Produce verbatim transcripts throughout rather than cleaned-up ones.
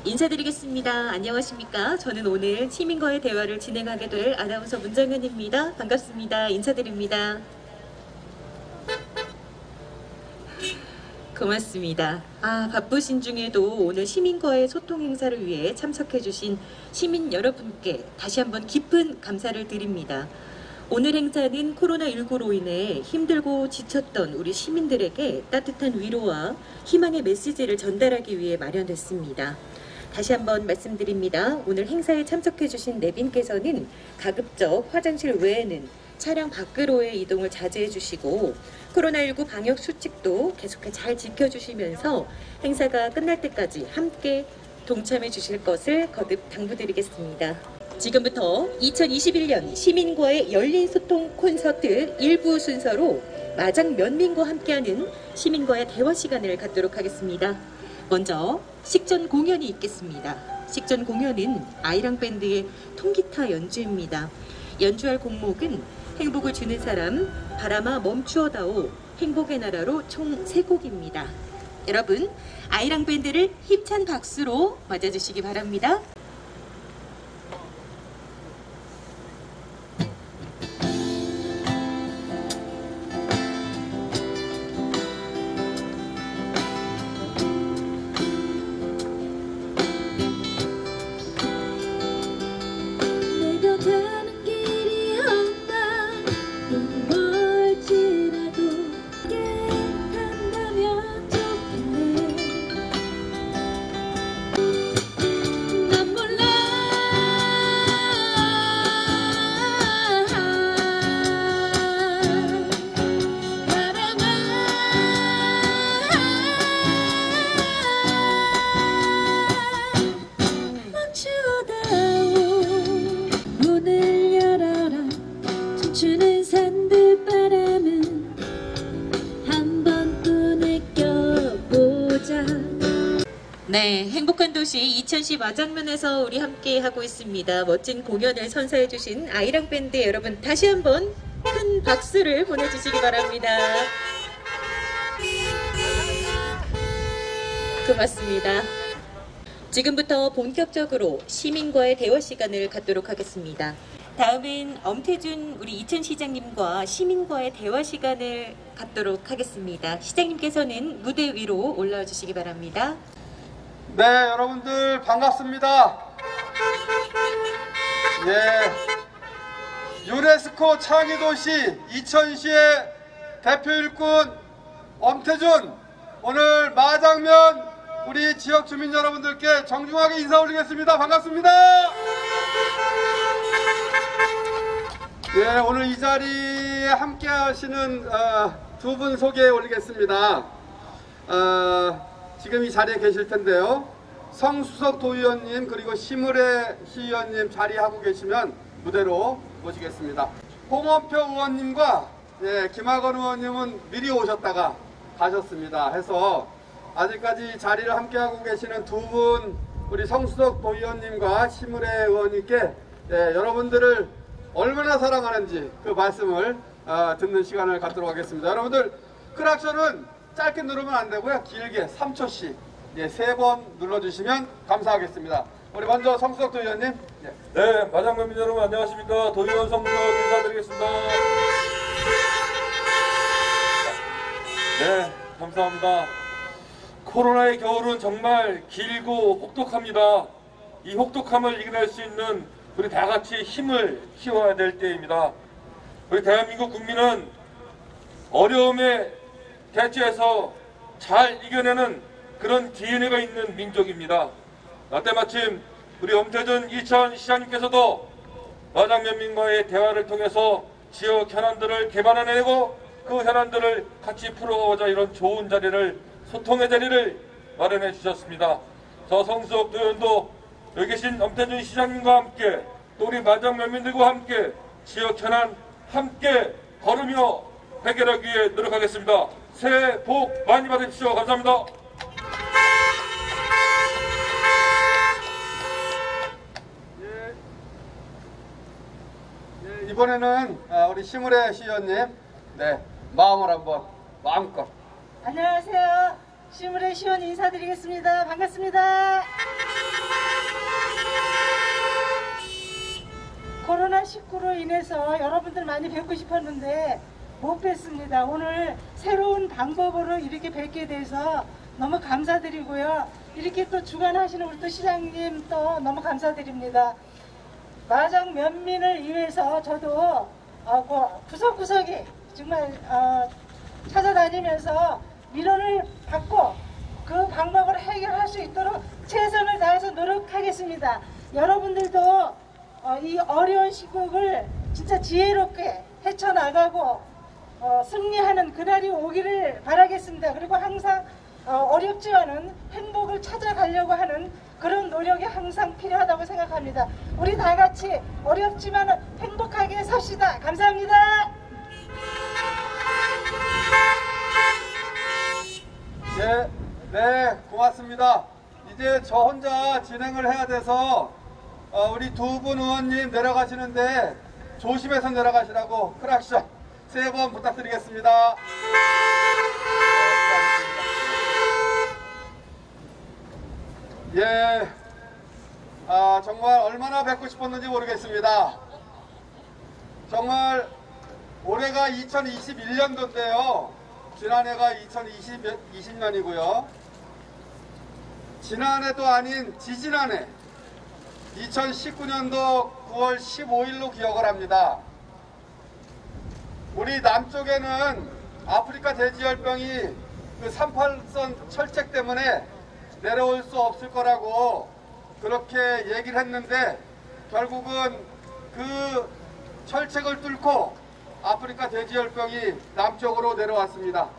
인사드리겠습니다. 안녕하십니까? 저는 오늘 시민과의 대화를 진행하게 될 아나운서 문정현입니다. 반갑습니다. 인사드립니다. 고맙습니다. 아, 바쁘신 중에도 오늘 시민과의 소통 행사를 위해 참석해주신 시민 여러분께 다시 한번 깊은 감사를 드립니다. 오늘 행사는 코로나 일구로 인해 힘들고 지쳤던 우리 시민들에게 따뜻한 위로와 희망의 메시지를 전달하기 위해 마련됐습니다. 다시 한번 말씀드립니다. 오늘 행사에 참석해주신 내빈께서는 가급적 화장실 외에는 차량 밖으로의 이동을 자제해 주시고 코로나 일구 방역 수칙도 계속해 잘 지켜주시면서 행사가 끝날 때까지 함께 동참해 주실 것을 거듭 당부드리겠습니다. 지금부터 이천이십일 년 시민과의 열린 소통 콘서트 일 부 순서로 마장면민과 함께하는 시민과의 대화 시간을 갖도록 하겠습니다. 먼저 식전 공연이 있겠습니다. 식전 공연은 아이랑밴드의 통기타 연주입니다. 연주할 곡목은 행복을 주는 사람, 바람아 멈추어다오, 행복의 나라로 총 세 곡입니다. 여러분, 아이랑밴드를 힘찬 박수로 맞아주시기 바랍니다. 주는 산들바람은 한 번 또 느껴보자. 네, 행복한 도시 이천십 마장면에서 우리 함께 하고 있습니다. 멋진 공연을 선사해 주신 아이랑밴드 여러분, 다시 한번 큰 박수를 보내주시기 바랍니다. 고맙습니다. 지금부터 본격적으로 시민과의 대화 시간을 갖도록 하겠습니다. 다음은 엄태준 우리 이천 시장님과 시민과의 대화 시간을 갖도록 하겠습니다. 시장님께서는 무대 위로 올라와 주시기 바랍니다. 네, 여러분들 반갑습니다. 예, 유네스코 창의도시 이천시의 대표 일꾼 엄태준, 오늘 마장면 우리 지역 주민 여러분들께 정중하게 인사 올리겠습니다. 반갑습니다. 예, 오늘 이 자리에 함께 하시는 어, 두 분 소개해 올리겠습니다. 어, 지금 이 자리에 계실 텐데요. 성수석 도의원님 그리고 심을혜 시의원님 자리하고 계시면 무대로 모시겠습니다. 홍원표 의원님과 예, 김학원 의원님은 미리 오셨다가 가셨습니다. 해서 아직까지 자리를 함께하고 계시는 두 분, 우리 성수석 도의원님과 심을혜 의원님께 예, 여러분들을 얼마나 사랑하는지 그 말씀을 어, 듣는 시간을 갖도록 하겠습니다. 여러분들 크락션은 짧게 누르면 안 되고요. 길게 삼 초씩 예, 세 번 눌러주시면 감사하겠습니다. 우리 먼저 성수석 도의원님. 예. 네, 마장면민 여러분 안녕하십니까. 도의원 성수석 인사드리겠습니다. 네, 감사합니다. 코로나의 겨울은 정말 길고 혹독합니다. 이 혹독함을 이겨낼 수 있는 우리 다 같이 힘을 키워야 될 때입니다. 우리 대한민국 국민은 어려움에 대처해서 잘 이겨내는 그런 디엔에이가 있는 민족입니다. 때마침 우리 엄태준 이천 시장님께서도 마장면민과의 대화를 통해서 지역 현안들을 개발해내고 그 현안들을 같이 풀어보자 이런 좋은 자리를, 소통의 자리를 마련해 주셨습니다. 저 성수석 도의원도 여기 계신 엄태준 시장님과 함께 또 우리 마장면민들과 함께 지역 현안 함께 걸으며 해결하기 위해 노력하겠습니다. 새해 복 많이 받으십시오. 감사합니다. 예, 예, 이번에는 우리 심을혜 시의원님 네, 마음을 한번 마음껏. 안녕하세요. 심을혜 시의원 인사드리겠습니다. 반갑습니다. 인해서 여러분들 많이 뵙고 싶었는데 못 뵀습니다. 오늘 새로운 방법으로 이렇게 뵙게 돼서 너무 감사드리고요. 이렇게 또 주관하시는 우리 또 시장님 또 너무 감사드립니다. 마장 면민을 위해서 저도 어, 그 구석구석에 정말 어, 찾아다니면서 민원을 받고 그 방법을 해결할 수 있도록 최선을 다해서 노력하겠습니다. 여러분들도 어, 이 어려운 시국을 진짜 지혜롭게 헤쳐나가고 어, 승리하는 그날이 오기를 바라겠습니다. 그리고 항상 어, 어렵지만은 행복을 찾아가려고 하는 그런 노력이 항상 필요하다고 생각합니다. 우리 다 같이 어렵지만 행복하게 삽시다. 감사합니다. 예, 네, 고맙습니다. 이제 저 혼자 진행을 해야 돼서 어, 우리 두 분 의원님 내려가시는데 조심해서 내려가시라고 크락션 세 번 부탁드리겠습니다. 예, 아, 정말 얼마나 뵙고 싶었는지 모르겠습니다. 정말 올해가 이천이십일 년도인데요. 지난해가 이천이십 년이고요. 지난해도 아닌 지지난해 이천십구 년도 구월 십오일로 기억을 합니다. 우리 남쪽에는 아프리카 돼지열병이 그 삼팔선 철책 때문에 내려올 수 없을 거라고 그렇게 얘기를 했는데 결국은 그 철책을 뚫고 아프리카 돼지열병이 남쪽으로 내려왔습니다.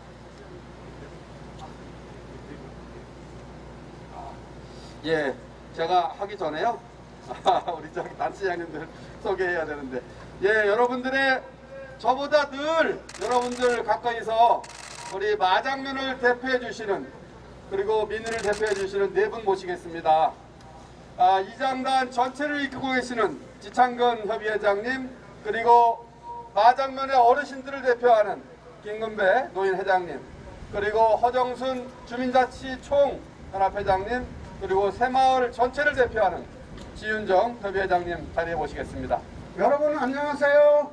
예, 제가 하기 전에요. 우리 저기 단체장님들 소개해야 되는데, 예, 여러분들의 저보다 늘 여러분들 가까이서 우리 마장면을 대표해 주시는 그리고 민의를 대표해 주시는 네 분 모시겠습니다. 아, 이장단 전체를 이끌고 계시는 지창근 협의회장님, 그리고 마장면의 어르신들을 대표하는 김근배 노인회장님, 그리고 허정순 주민자치 총연합회장님, 그리고 새마을 전체를 대표하는 지윤정 협의회장님 자리에 모시겠습니다. 여러분 안녕하세요.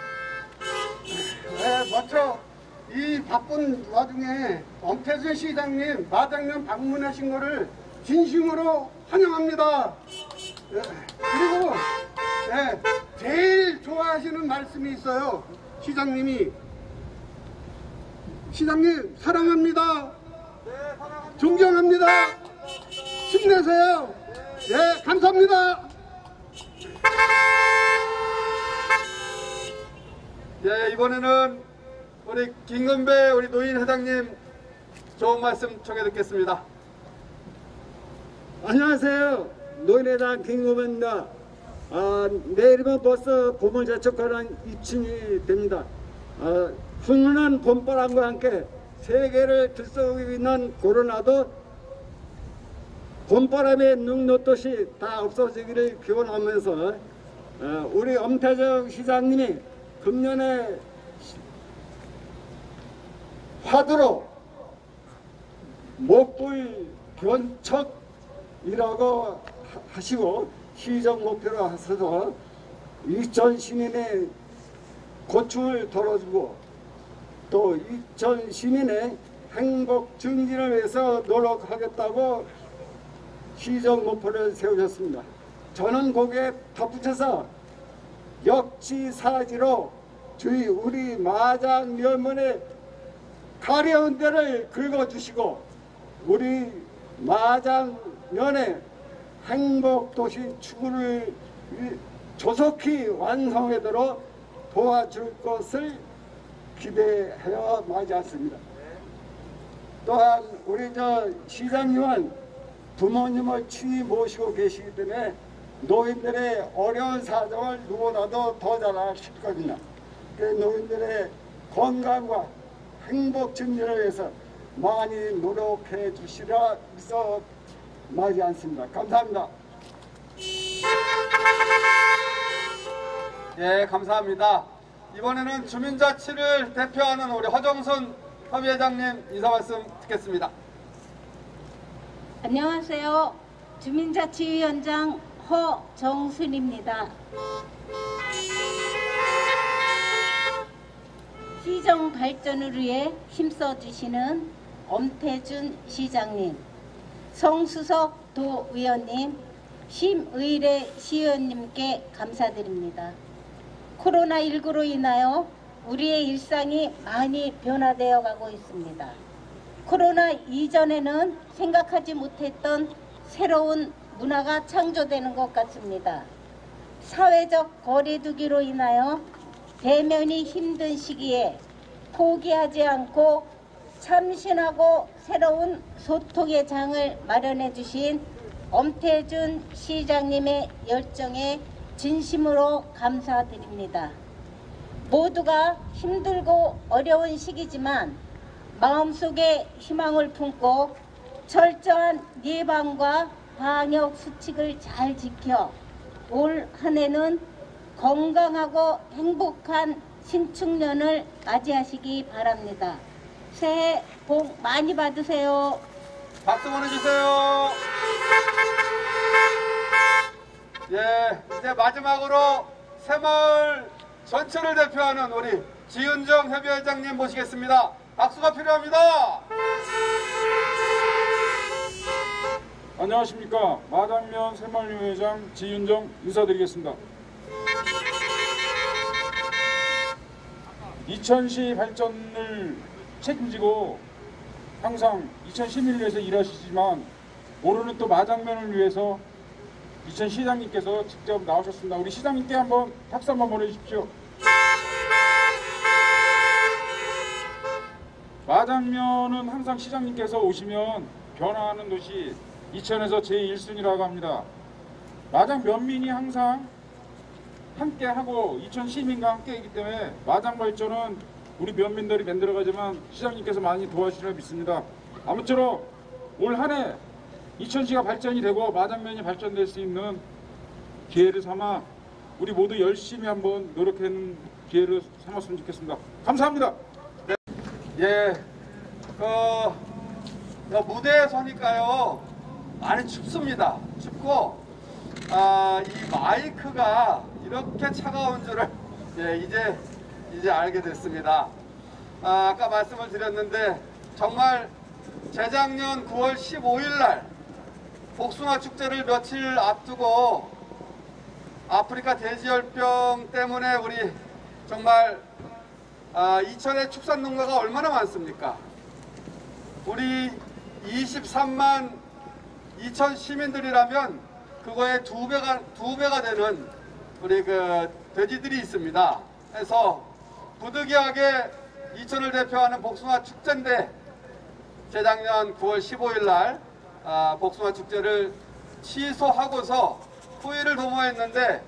네, 먼저 이 바쁜 와중에 엄태준 시장님 마장면 방문하신 것을 진심으로 환영합니다. 네, 그리고 네, 제일 좋아하시는 말씀이 있어요. 시장님이 시장님 사랑합니다. 존경합니다. 힘내세요. 예, 감사합니다. 예, 이번에는 우리 김근배 우리 노인 회장님 좋은 말씀 청해 듣겠습니다. 안녕하세요. 노인회장 김금배입니다. 아, 내일이면 벌써 봄을 재촉하는 입춘이 됩니다. 아, 훈훈한 봄바람과 함께 세계를 들썩이고 있는 코로나도 봄바람에 눈 녹듯이 다 없어지기를 기원하면서 어, 우리 엄태정 시장님이 금년에 화두로 목불 변척이라고 하시고 시정 목표로 하셔서 이천 시민의 고충을 덜어주고 또 이천 시민의 행복 증진을 위해서 노력하겠다고 시정 목표를 세우셨습니다. 저는 거기에 덧붙여서 역지사지로 저희 우리 마장면의 가려운 데를 긁어주시고 우리 마장면의 행복도시 추구를 조속히 완성하도록 도와줄 것을 기대하여 마지 않습니다. 또한 우리 저 시장님은 부모님을 친히 모시고 계시기 때문에 노인들의 어려운 사정을 누구보다도 더 잘 아실 겁니다. 노인들의 건강과 행복 증진을 위해서 많이 노력해 주시라 믿어 마지 않습니다. 감사합니다. 예, 감사합니다. 이번에는 주민자치를 대표하는 우리 허정순 협의회장님 인사 말씀 듣겠습니다. 안녕하세요. 주민자치위원장 허정순입니다. 시정 발전을 위해 힘써주시는 엄태준 시장님, 성수석 도의원님, 심의래 시의원님께 감사드립니다. 코로나십구로 인하여 우리의 일상이 많이 변화되어 가고 있습니다. 코로나 이전에는 생각하지 못했던 새로운 문화가 창조되는 것 같습니다. 사회적 거리두기로 인하여 대면이 힘든 시기에 포기하지 않고 참신하고 새로운 소통의 장을 마련해 주신 엄태준 시장님의 열정에 진심으로 감사드립니다. 모두가 힘들고 어려운 시기지만 마음속에 희망을 품고 철저한 예방과 방역 수칙을 잘 지켜 올 한 해는 건강하고 행복한 신축년을 맞이하시기 바랍니다. 새해 복 많이 받으세요. 박수 보내주세요. 예, 이제 마지막으로 새마을 전체를 대표하는 우리 지은정 협의회장님 모시겠습니다. 박수가 필요합니다. 안녕하십니까. 마당면 새마을회장 지윤정 인사드리겠습니다. 이천시 발전을 책임지고 항상 이천시민을 위해서 일하시지만 올해는 또 마당면을 위해서 이천 시장님께서 직접 나오셨습니다. 우리 시장님께 한번 박수 한번 보내주십시오. 마당면은 항상 시장님께서 오시면 변화하는 도시 이천에서 제일 순위라고 합니다. 마당 면민이 항상 함께하고 이천 시민과 함께이기 때문에 마당 발전은 우리 면민들이 만들어가지만 시장님께서 많이 도와주시리라 믿습니다. 아무쪼록 올 한 해 이천시가 발전이 되고 마당면이 발전될 수 있는 기회를 삼아 우리 모두 열심히 한번 노력하는 기회를 삼았으면 좋겠습니다. 감사합니다. 네. 예, 어, 어, 무대에 서니까요 많이 춥습니다. 춥고 아, 이 마이크가 이렇게 차가운 줄을 예, 이제 이제 알게 됐습니다. 아, 아까 말씀을 드렸는데 정말 재작년 구월 십오일 날 복숭아 축제를 며칠 앞두고 아프리카 돼지열병 때문에 우리 정말 아, 이천의 축산농가가 얼마나 많습니까? 우리 이십삼만 이천 시민들이라면 그거의 두 배가 두 배가 되는 우리 그 돼지들이 있습니다. 그래서 부득이하게 이천을 대표하는 복숭아 축제인데 재작년 구월 십오일 날 아, 복숭아 축제를 취소하고서 후회를 도모했는데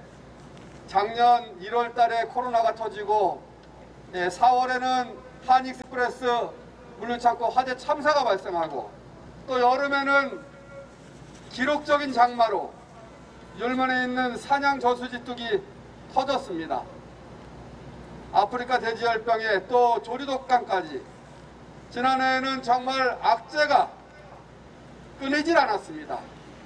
작년 일월 달에 코로나가 터지고 예, 사월에는 한익스프레스 물류창고 화재 참사가 발생하고 또 여름에는 기록적인 장마로 율면에 있는 산양 저수지뚝이 터졌습니다. 아프리카 돼지열병에 또 조류독감까지 지난해에는 정말 악재가 끊이질 않았습니다.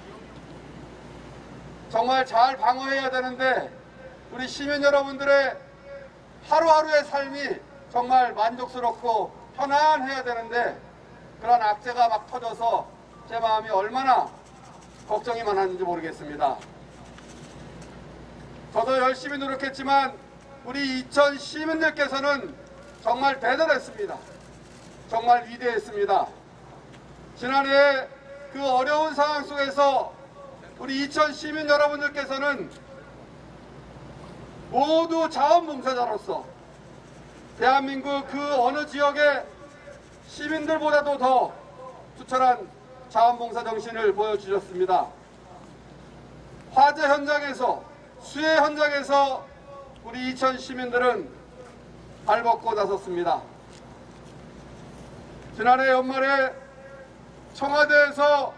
정말 잘 방어해야 되는데 우리 시민 여러분들의 하루하루의 삶이 정말 만족스럽고 편안해야 되는데 그런 악재가 막 터져서 제 마음이 얼마나 걱정이 많았는지 모르겠습니다. 저도 열심히 노력했지만 우리 이천 시민들께서는 정말 대단했습니다. 정말 위대했습니다. 지난해 그 어려운 상황 속에서 우리 이천 시민 여러분들께서는 모두 자원봉사자로서 대한민국 그 어느 지역의 시민들보다도 더 투철한 자원봉사 정신을 보여주셨습니다. 화재 현장에서 수해 현장에서 우리 이천 시민들은 발벗고 나섰습니다. 지난해 연말에 청와대에서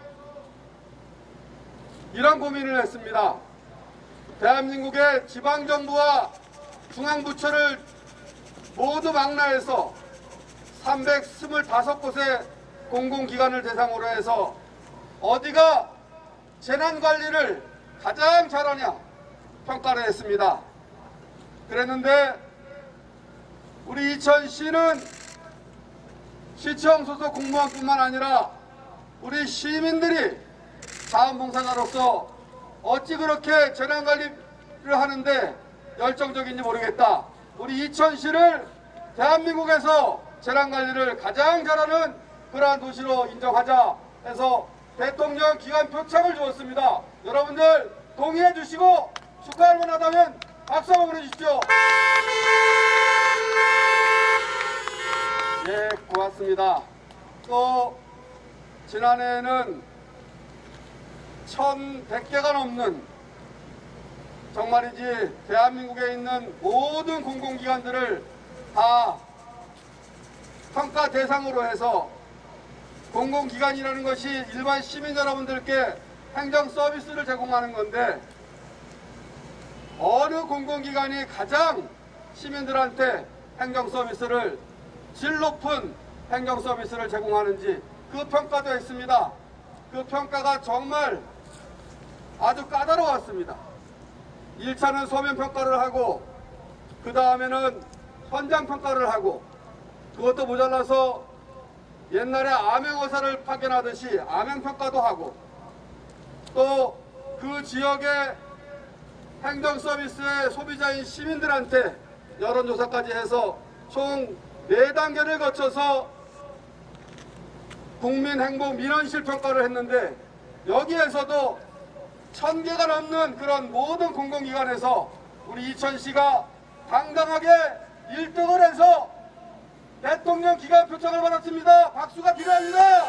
이런 고민을 했습니다. 대한민국의 지방정부와 중앙부처를 모두 망라해서 삼백이십오 곳의 공공기관을 대상으로 해서 어디가 재난관리를 가장 잘하냐 평가를 했습니다. 그랬는데 우리 이천시는 시청 소속 공무원뿐만 아니라 우리 시민들이 자원봉사자로서 어찌 그렇게 재난관리를 하는데 열정적인지 모르겠다. 우리 이천시를 대한민국에서 재난관리를 가장 잘하는 그러한 도시로 인정하자 해서 대통령 기관 표창을 주었습니다. 여러분들 동의해 주시고 축하할 만하다면 박수 한번 보내주십시오. 예, 고맙습니다. 또 지난해에는 천백 개가 넘는 정말이지 대한민국에 있는 모든 공공기관들을 다 평가 대상으로 해서 공공기관이라는 것이 일반 시민 여러분들께 행정 서비스를 제공하는 건데 어느 공공기관이 가장 시민들한테 행정 서비스를 질 높은 행정 서비스를 제공하는지 그 평가도 했습니다. 그 평가가 정말 아주 까다로웠습니다. 일 차는 서면 평가를 하고 그 다음에는 현장 평가를 하고 그것도 모자라서 옛날에 암행어사를 파견하듯이 암행평가도 하고 또 그 지역의 행정서비스의 소비자인 시민들한테 여론조사까지 해서 총 네 단계를 거쳐서 국민행복민원실 평가를 했는데 여기에서도 천 개가 넘는 그런 모든 공공기관에서 우리 이천시가 당당하게 일 등을 해서 대통령 기관 표창을 받았습니다. 박수가 필요합니다.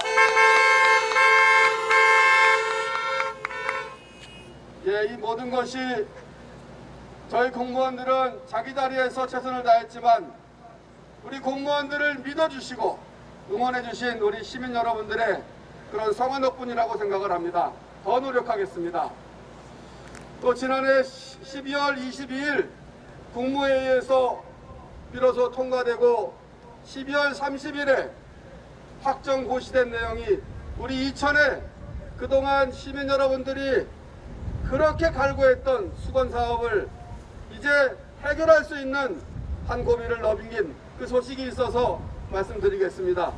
예, 이 모든 것이 저희 공무원들은 자기 자리에서 최선을 다했지만 우리 공무원들을 믿어주시고 응원해주신 우리 시민 여러분들의 그런 성원 덕분이라고 생각을 합니다. 더 노력하겠습니다. 또 지난해 십이월 이십이일 국무회의에서 비로소 통과되고 십이월 삼십일에 확정 고시된 내용이 우리 이천에 그동안 시민 여러분들이 그렇게 갈구했던 수건사업을 이제 해결할 수 있는 한 고비를 넘긴 그 소식이 있어서 말씀드리겠습니다.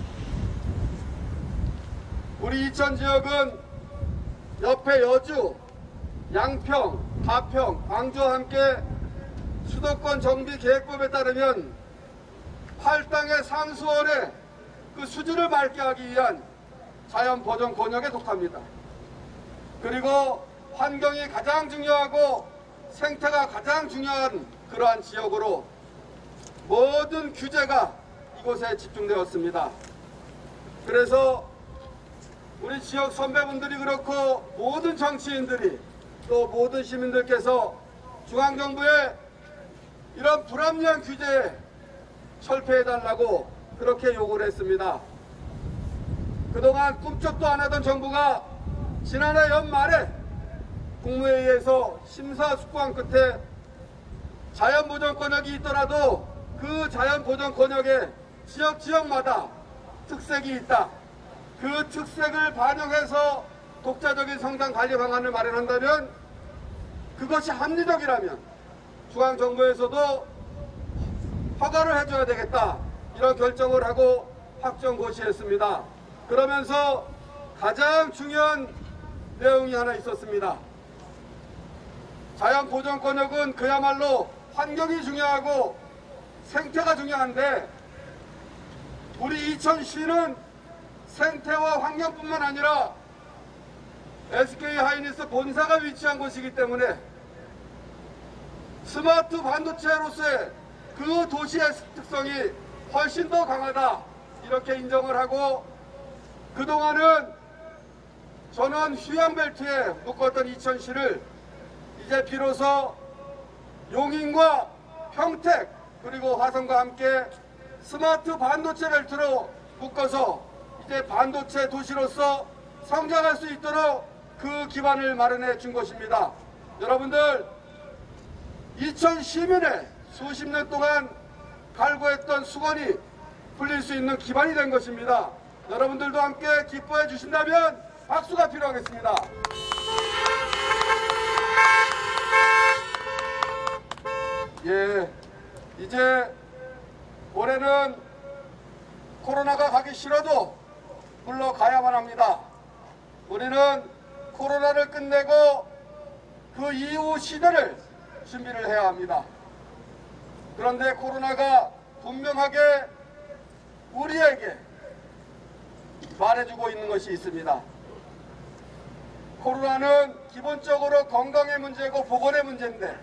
우리 이천 지역은 옆에 여주, 양평, 가평, 광주와 함께 수도권 정비 계획법에 따르면 팔당의 상수원의 그 수질을 맑게 하기 위한 자연 보존 권역에 속합니다. 그리고 환경이 가장 중요하고 생태가 가장 중요한 그러한 지역으로 모든 규제가 이곳에 집중되었습니다. 그래서 우리 지역 선배분들이 그렇고 모든 정치인들이 또 모든 시민들께서 중앙정부의 이런 불합리한 규제에 철폐해달라고 그렇게 요구를 했습니다. 그동안 꿈쩍도 안 하던 정부가 지난해 연말에 국무회의에서 심사숙고한 끝에 자연보전권역이 있더라도 그 자연보전권역에 지역 지역마다 특색이 있다. 그 특색을 반영해서 독자적인 성장관리 방안을 마련한다면 그것이 합리적이라면 중앙정부에서도 허가를 해줘야 되겠다. 이런 결정을 하고 확정 고시했습니다. 그러면서 가장 중요한 내용이 하나 있었습니다. 자연보전권역은 그야말로 환경이 중요하고 생태가 중요한데 우리 이천시는 생태와 환경뿐만 아니라 에스케이하이닉스 본사가 위치한 곳이기 때문에 스마트 반도체로서의 그 도시의 특성이 훨씬 더 강하다 이렇게 인정을 하고 그동안은 전원 휴양벨트에 묶었던 이천시를 이제 비로소 용인과 평택 그리고 화성과 함께 스마트 반도체 벨트로 묶어서 이제 반도체 도시로서 성장할 수 있도록 그 기반을 마련해 준 것입니다. 여러분들 이천 시민의 수십 년 동안 갈구했던 수건이 풀릴 수 있는 기반이 된 것입니다. 여러분들도 함께 기뻐해 주신다면 박수가 필요하겠습니다. 예, 이제 올해는 코로나가 가기 싫어도 물러가야만 합니다. 우리는 코로나를 끝내고 그 이후 시대를 준비를 해야 합니다. 그런데 코로나가 분명하게 우리에게 말해주고 있는 것이 있습니다. 코로나는 기본적으로 건강의 문제고 보건의 문제인데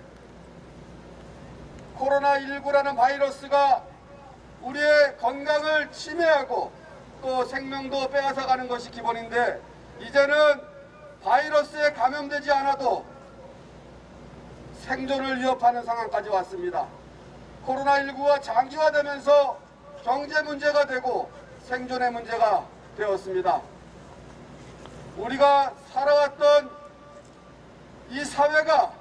코로나 십구라는 바이러스가 우리의 건강을 침해하고 또 생명도 빼앗아가는 것이 기본인데 이제는 바이러스에 감염되지 않아도 생존을 위협하는 상황까지 왔습니다. 코로나 십구가 장기화되면서 경제 문제가 되고 생존의 문제가 되었습니다. 우리가 살아왔던 이 사회가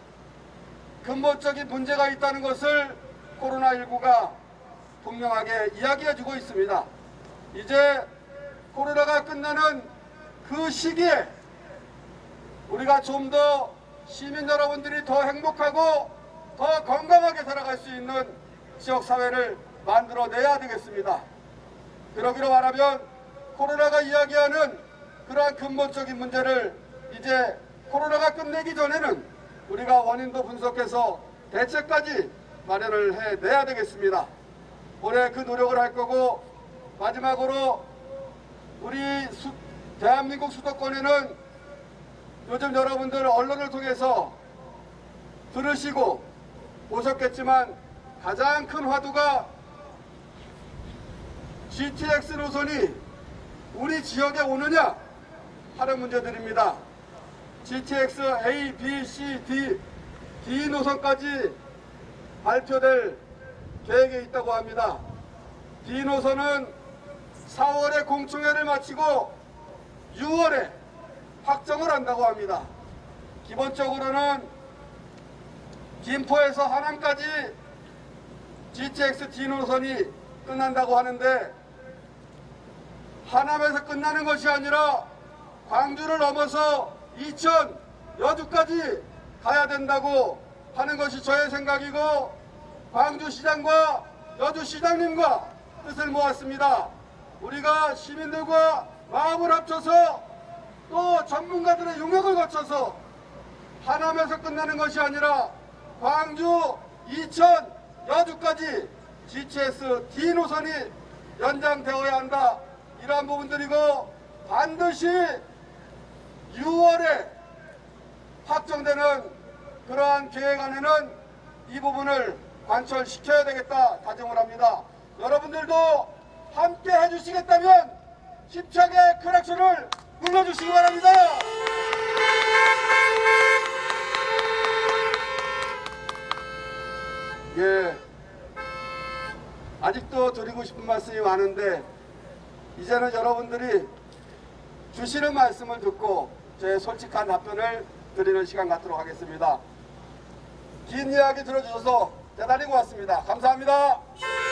근본적인 문제가 있다는 것을 코로나 십구가 분명하게 이야기해주고 있습니다. 이제 코로나가 끝나는 그 시기에 우리가 좀 더 시민 여러분들이 더 행복하고 더 건강하게 살아갈 수 있는 지역사회를 만들어내야 되겠습니다. 그러기로 말하면 코로나가 이야기하는 그러한 근본적인 문제를 이제 코로나가 끝내기 전에는 우리가 원인도 분석해서 대책까지 마련을 해내야 되겠습니다. 올해 그 노력을 할 거고 마지막으로 우리 수, 대한민국 수도권에는 요즘 여러분들 언론을 통해서 들으시고 보셨겠지만 가장 큰 화두가 지티엑스 노선이 우리 지역에 오느냐 하는 문제들입니다. 지티엑스 A, B, C, D, D 노선까지 발표될 계획에 있다고 합니다. D 노선은 사월에 공청회를 마치고 유월에 확정을 한다고 합니다. 기본적으로는 김포에서 하남까지 지티엑스 D 노선이 끝난다고 하는데 하남에서 끝나는 것이 아니라 광주를 넘어서 이천, 여주까지 가야 된다고 하는 것이 저의 생각이고 광주시장과 여주시장님과 뜻을 모았습니다. 우리가 시민들과 마음을 합쳐서 또 전문가들의 용역을 거쳐서 하남에서 끝나는 것이 아니라 광주, 이천, 여주까지 지티엑스 D 노선이 연장되어야 한다. 이러한 부분들이고 반드시 유월에 확정되는 그러한 계획 안에는 이 부분을 관철시켜야 되겠다 다짐을 합니다. 여러분들도 함께 해주시겠다면 힘차게 클락션을 눌러주시기 바랍니다. 예, 아직도 드리고 싶은 말씀이 많은데 이제는 여러분들이 주시는 말씀을 듣고 제 솔직한 답변을 드리는 시간 갖도록 하겠습니다. 긴 이야기 들어주셔서 대단히 고맙습니다. 감사합니다.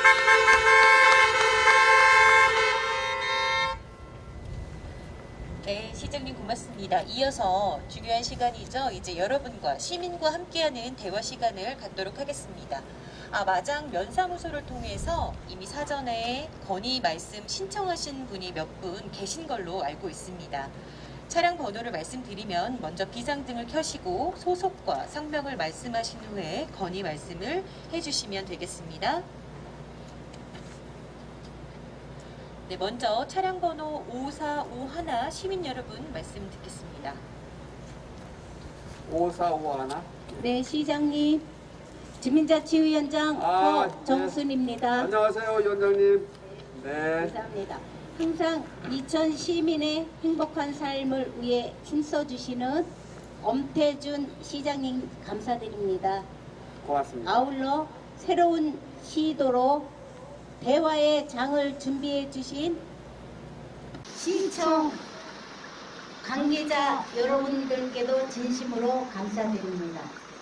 네, 시장님 고맙습니다. 이어서 중요한 시간이죠. 이제 여러분과 시민과 함께하는 대화 시간을 갖도록 하겠습니다. 아, 마장 면사무소를 통해서 이미 사전에 건의 말씀 신청하신 분이 몇 분 계신 걸로 알고 있습니다. 차량 번호를 말씀드리면 먼저 비상등을 켜시고 소속과 성명을 말씀하신 후에 건의 말씀을 해주시면 되겠습니다. 네, 먼저 차량 번호 오사오일 시민 여러분 말씀 듣겠습니다. 오사오일. 네, 시장님. 주민자치위원장 아, 허정순입니다. 네. 안녕하세요, 위원장님. 네. 감사합니다. 항상 이천 시민의 행복한 삶을 위해 힘써주시는 엄태준 시장님 감사드립니다. 고맙습니다. 아울러 새로운 시도로 대화의 장을 준비해 주신 신청 관계자 여러분들께도 진심으로 감사드립니다.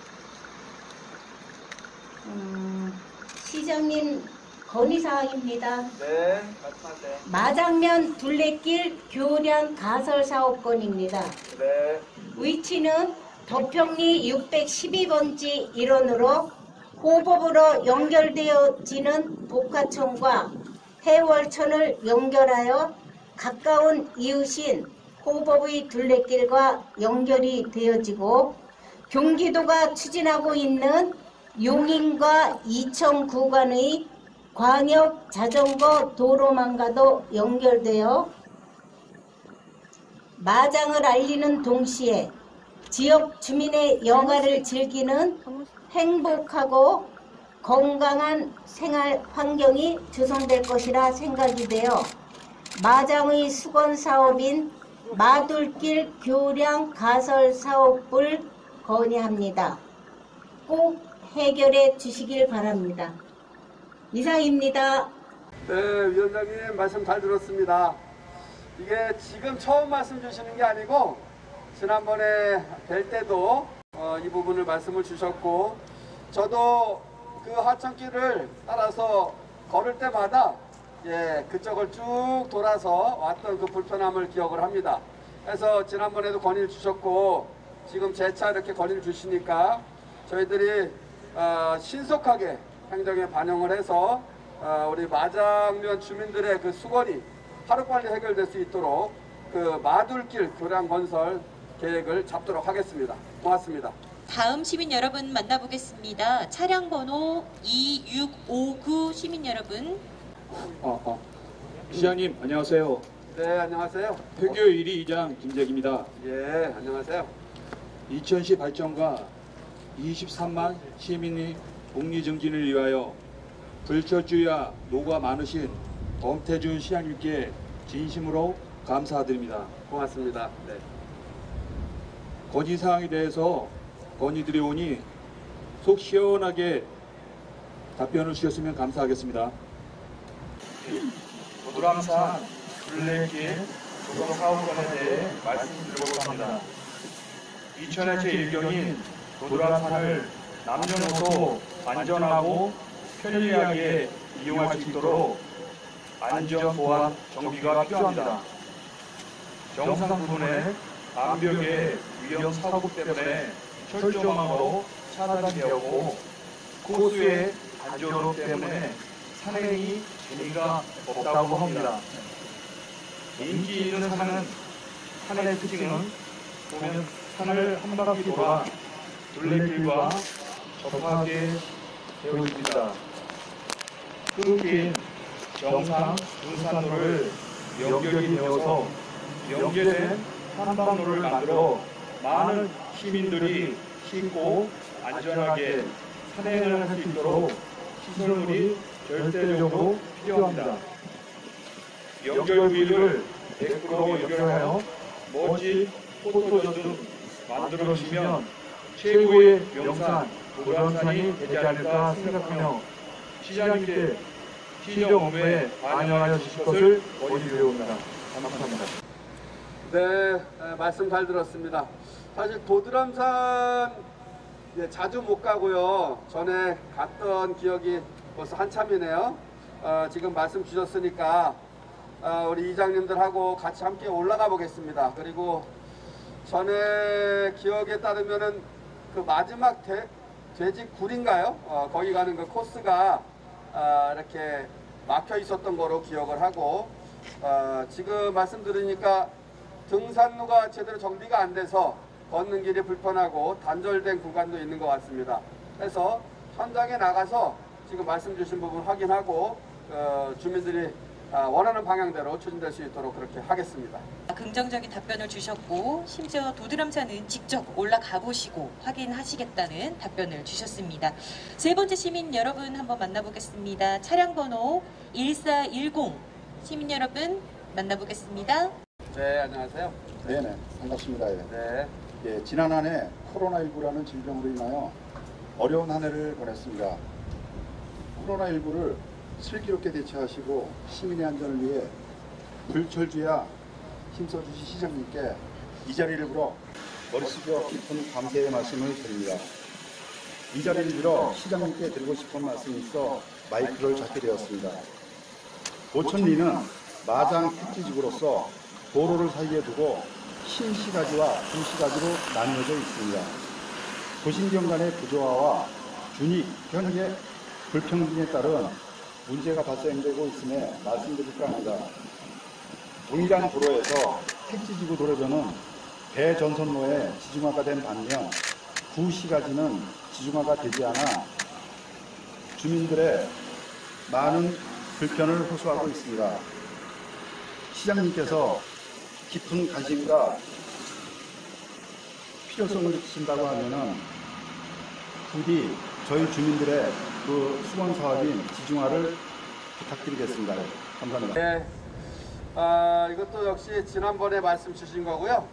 음, 시장님 건의사항입니다. 네, 말씀하세요. 마장면 둘레길 교련 가설 사업권입니다. 네. 위치는 도평리 육백십이 번지 일원으로 호법으로 연결되어지는 복화천과 해월천을 연결하여 가까운 이웃인 호법의 둘레길과 연결이 되어지고 경기도가 추진하고 있는 용인과 이천 구간의 광역 자전거 도로망과도 연결되어 마장을 알리는 동시에 지역 주민의 여가를 즐기는 행복하고 건강한 생활 환경이 조성될 것이라 생각이 되어 마장의 수건 사업인 마둘길 교량 가설 사업을 건의합니다. 꼭 해결해 주시길 바랍니다. 이상입니다. 네, 위원장님 말씀 잘 들었습니다. 이게 지금 처음 말씀 주시는 게 아니고 지난번에 뵐 때도 어, 이 부분을 말씀을 주셨고 저도 그 하천길을 따라서 걸을 때마다 예, 그쪽을 쭉 돌아서 왔던 그 불편함을 기억을 합니다. 그래서 지난번에도 건의를 주셨고 지금 재차 이렇게 건의를 주시니까 저희들이 어, 신속하게 행정에 반영을 해서 어, 우리 마장면 주민들의 그 수건이 하루빨리 해결될 수 있도록 그 마둘길 교량 건설 계획을 잡도록 하겠습니다. 고맙습니다. 다음 시민 여러분 만나보겠습니다. 차량 번호 이육오구 시민 여러분. 아, 아. 시장님 안녕하세요. 네, 안녕하세요. 회교 일 위 이장 김재기입니다. 예, 안녕하세요. 이천시 발전과 이십삼만 시민의 복리 증진을 위하여 불철주야 노고가 많으신 엄태준 시장님께 진심으로 감사드립니다. 고맙습니다. 네. 건의사항에 대해서 건의드리 오니 속 시원하게 답변을 주셨으면 감사하겠습니다. 도드람산 둘레길 도로 사업권에 대해 말씀드리려고 합니다. 이천의 제일 경인 도드람산을 남녀노소 안전하고 편리하게 이용할 수 있도록 안전 보안 정비가 필요합니다. 정상 부분에 암벽의 위험 사고 때문에 철조망으로 차단되었고 코스의 단조로 때문에 산행이 재미가 없다고 합니다. 인기 있는 산은 산의 특징은 보면 산을 한 바퀴 돌아 둘레길과 접하게 되어 있습니다. 끊긴 정상 등산로를 연결이 되어서 연결된 한방로를 만들어 많은 시민들이 쉽고 안전하게 산행을 할 수 있도록 시설물이 절대적으로 필요합니다. 연결 부위를 백 퍼센트 연결하여 멋진 포토존 등 만들어주시면 최고의 명산, 도드람산이 되지 않을까 생각하며 시장님께 시정 업무에 반영하여 주실 것을 건의드려옵니다. 감사합니다. 네, 말씀 잘 들었습니다. 사실 도드람산 예, 자주 못 가고요. 전에 갔던 기억이 벌써 한참이네요. 어, 지금 말씀 주셨으니까 어, 우리 이장님들하고 같이 함께 올라가 보겠습니다. 그리고 전에 기억에 따르면은 그 마지막 대, 돼지굴인가요? 어, 거기 가는 그 코스가 어, 이렇게 막혀 있었던 거로 기억을 하고 어, 지금 말씀 들으니까 등산로가 제대로 정비가 안 돼서 걷는 길이 불편하고 단절된 구간도 있는 것 같습니다. 그래서 현장에 나가서 지금 말씀 주신 부분 확인하고 어, 주민들이 원하는 방향대로 추진될 수 있도록 그렇게 하겠습니다. 긍정적인 답변을 주셨고 심지어 도드람산은 직접 올라가 보시고 확인하시겠다는 답변을 주셨습니다. 세 번째 시민 여러분 한번 만나보겠습니다. 차량 번호 일사일공 시민 여러분 만나보겠습니다. 네, 안녕하세요. 네네, 반갑습니다. 예. 네. 예, 지난 한 해 코로나십구라는 질병으로 인하여 어려운 한 해를 보냈습니다. 코로나십구를 슬기롭게 대처하시고 시민의 안전을 위해 불철주야 힘써주신 시장님께 이 자리를 빌어 머리 숙여 깊은 감사의 말씀을 드립니다. 이 자리를 빌어 시장님께 드리고 싶은 말씀이 있어 마이크를 잡게 되었습니다. 오천리는 마장 택지지구로서 도로를 사이에 두고 신시가지와 중시가지로 나뉘어져 있습니다. 도심경 간의 부조화와 준이 현재 불평등에 따른 문제가 발생되고 있음에 말씀드릴까 합니다. 동일한 도로에서 택지지구 도로변은 대전선로에 지중화가 된 반면 구시가지는 지중화가 되지 않아 주민들의 많은 불편을 호소하고 있습니다. 시장님께서 깊은 관심과 필요성을 느끼신다고 하면은 부디 저희 주민들의 그 수건 사업인 지중화를 부탁드리겠습니다. 감사합니다. 네, 아, 이것도 역시 지난번에 말씀 주신 거고요.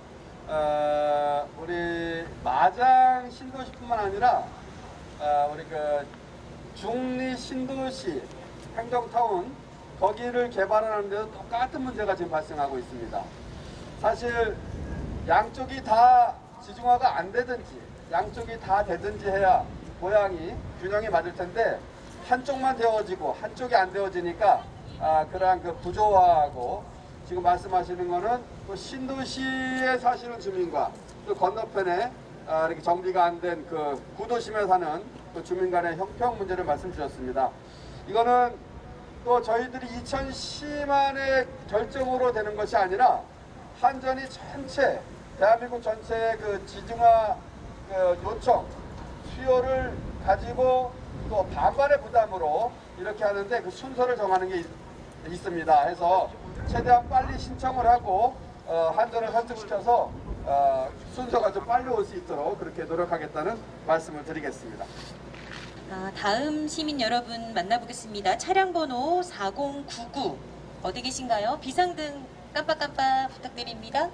아, 우리 마장 신도시뿐만 아니라 아, 우리 그 중리 신도시 행정타운 거기를 개발하는 데도 똑같은 문제가 지금 발생하고 있습니다. 사실 양쪽이 다 지중화가 안 되든지 양쪽이 다 되든지 해야 고양이 균형이 맞을 텐데 한쪽만 되어지고 한쪽이 안 되어지니까 아, 그러한 그 부조화하고 지금 말씀하시는 거는 또 신도시에 사시는 주민과 또 건너편에 아, 이렇게 정비가 안 된 그 구도심에 사는 그 주민 간의 형평 문제를 말씀 주셨습니다. 이거는 또 저희들이 이천십만의 결정으로 되는 것이 아니라 한전이 전체 대한민국 전체의 그 지중화 그 요청 수요를 가지고 또 반반의 부담으로 이렇게 하는데 그 순서를 정하는 게 있, 있습니다. 해서 최대한 빨리 신청을 하고 어, 한전을 설득시켜서 어, 순서가 좀 빨리 올 수 있도록 그렇게 노력하겠다는 말씀을 드리겠습니다. 아, 다음 시민 여러분 만나보겠습니다. 차량 번호 사공구구 어디 계신가요? 비상등 깜빡깜빡 부탁드립니다.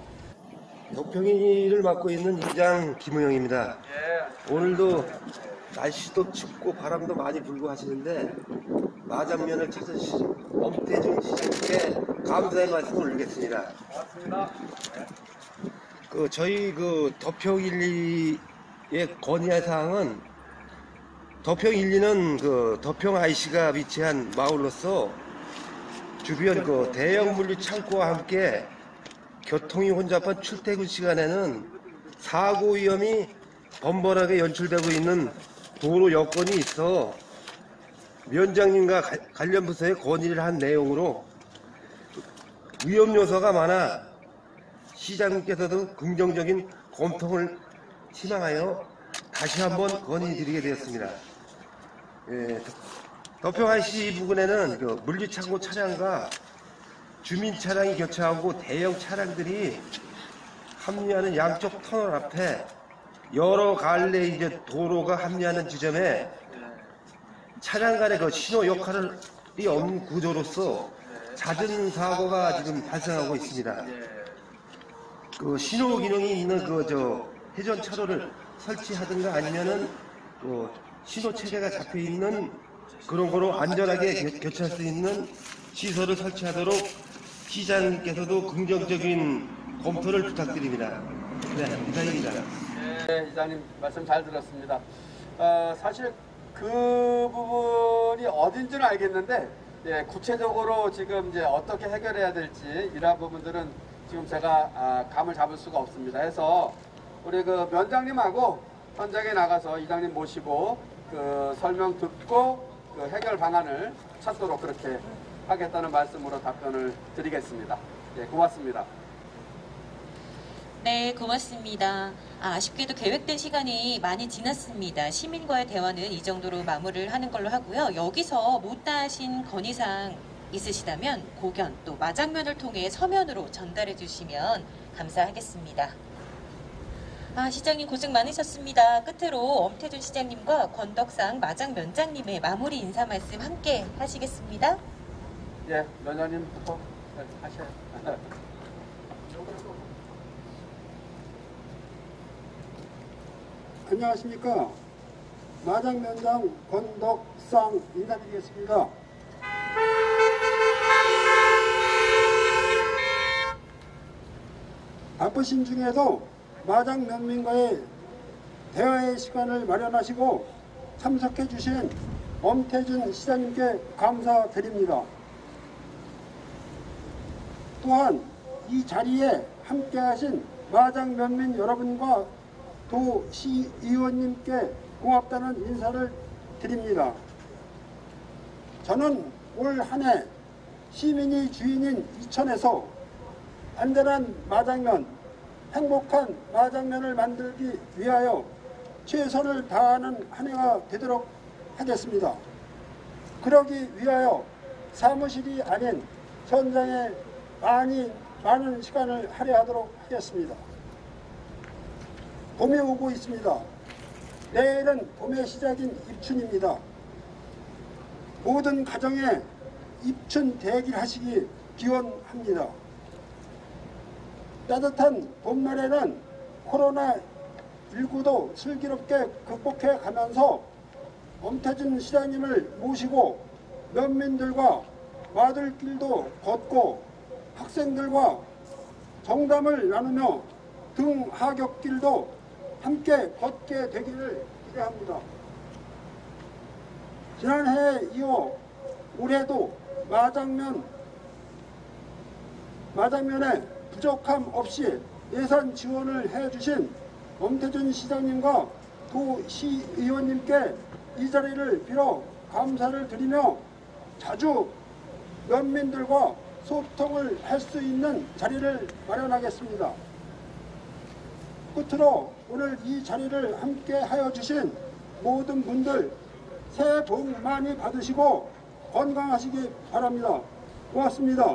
도평이를 맡고 있는 이장 김우영입니다. 오늘도 날씨도 춥고 바람도 많이 불고 하시는데 마장면을 찾아주신 엄태준 시장님께 감사의 말씀을 올리겠습니다. 고맙습니다. 그 저희 그 덕평 일, 이의 건의할 사항은 덕평 일, 이는 그 덕평 아이씨가 위치한 마을로서 주변 그 대형 물류 창고와 함께 교통이 혼잡한 출퇴근 시간에는 사고 위험이 번번하게 연출되고 있는 도로 여건이 있어 위원장님과 가, 관련 부서에 건의를 한 내용으로 위험 요소가 많아 시장님께서도 긍정적인 검토를 희망하여 다시 한번 건의드리게 되었습니다. 예, 덕평아이씨 부근에는 그 물류창고 차량과 주민 차량이 교차하고 대형 차량들이 합류하는 양쪽 터널 앞에 여러 갈래 이제 도로가 합류하는 지점에 차량 간의 그 신호 역할이 없는 구조로서 잦은 사고가 지금 발생하고 있습니다. 그 신호 기능이 있는 그 저 회전 차로를 설치하든가 아니면은 그 신호 체계가 잡혀 있는 그런 거로 안전하게 교, 교차할 수 있는 시설을 설치하도록 시장님께서도 긍정적인 검토를 부탁드립니다. 네, 이상입니다. 네, 이장님 말씀 잘 들었습니다. 어, 사실 그 부분이 어딘지는 알겠는데 예, 구체적으로 지금 이제 어떻게 해결해야 될지 이러한 부분들은 지금 제가 아, 감을 잡을 수가 없습니다. 해서 우리 그 면장님하고 현장에 나가서 이장님 모시고 그 설명 듣고 그 해결 방안을 찾도록 그렇게 하겠다는 말씀으로 답변을 드리겠습니다. 예, 고맙습니다. 네, 고맙습니다. 아, 아쉽게도 계획된 시간이 많이 지났습니다. 시민과의 대화는 이 정도로 마무리를 하는 걸로 하고요. 여기서 못다하신 건의사항 있으시다면 고견 또 마장면을 통해 서면으로 전달해 주시면 감사하겠습니다. 아, 시장님 고생 많으셨습니다. 끝으로 엄태준 시장님과 권덕상 마장면장님의 마무리 인사 말씀 함께 하시겠습니다. 예, 면장님부터 하셔요. 안녕하십니까. 마장면장 권덕상 인사드리겠습니다. 바쁘신 중에도 마장면민과의 대화의 시간을 마련하시고 참석해 주신 엄태준 시장님께 감사드립니다. 또한 이 자리에 함께하신 마장면민 여러분과 도시의원님께 고맙다는 인사를 드립니다. 저는 올 한 해 시민이 주인인 이천에서 안전한 마장면, 행복한 마장면을 만들기 위하여 최선을 다하는 한 해가 되도록 하겠습니다. 그러기 위하여 사무실이 아닌 현장에 많이 많은 시간을 할애하도록 하겠습니다. 봄이 오고 있습니다. 내일은 봄의 시작인 입춘입니다. 모든 가정에 입춘 대기하시기 기원합니다. 따뜻한 봄날에는 코로나 일구도 슬기롭게 극복해 가면서 엄태준 시장님을 모시고 면민들과 마들길도 걷고 학생들과 정담을 나누며 등하굣길도 함께 걷게 되기를 기대합니다. 지난해에 이어 올해도 마장면, 마장면에 부족함 없이 예산 지원을 해주신 엄태준 시장님과 도시의원님께 이 자리를 빌어 감사를 드리며 자주 면민들과 소통을 할 수 있는 자리를 마련하겠습니다. 끝으로 오늘 이 자리를 함께 하여 주신 모든 분들 새해 복 많이 받으시고 건강하시기 바랍니다. 고맙습니다.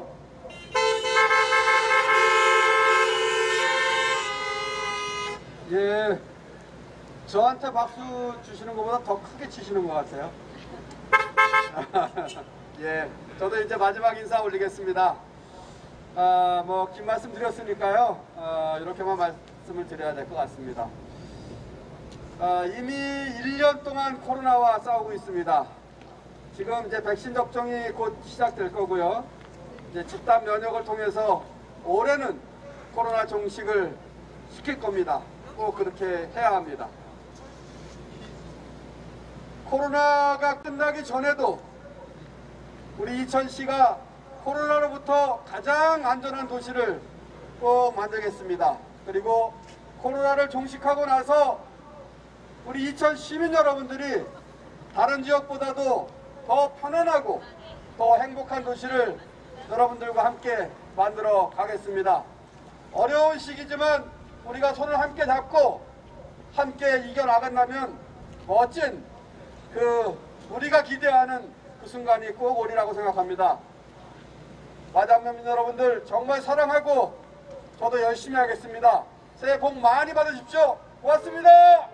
예, 저한테 박수 주시는 것보다 더 크게 치시는 것 같아요. 예, 저도 이제 마지막 인사 올리겠습니다. 아, 뭐 긴 말씀 드렸으니까요. 아, 이렇게만 말씀을 드려야 될 것 같습니다. 아, 이미 일 년 동안 코로나와 싸우고 있습니다. 지금 이제 백신 접종이 곧 시작될 거고요. 이제 집단 면역을 통해서 올해는 코로나 종식을 시킬 겁니다. 꼭 그렇게 해야 합니다. 코로나가 끝나기 전에도 우리 이천시가 코로나로부터 가장 안전한 도시를 꼭 만들겠습니다. 그리고 코로나를 종식하고 나서 우리 이천 시민 여러분들이 다른 지역보다도 더 편안하고 더 행복한 도시를 여러분들과 함께 만들어 가겠습니다. 어려운 시기지만 우리가 손을 함께 잡고 함께 이겨나간다면 멋진 그 우리가 기대하는 그 순간이 꼭 오리라고 생각합니다. 마장면민 여러분들 정말 사랑하고 저도 열심히 하겠습니다. 새해 복 많이 받으십시오. 고맙습니다.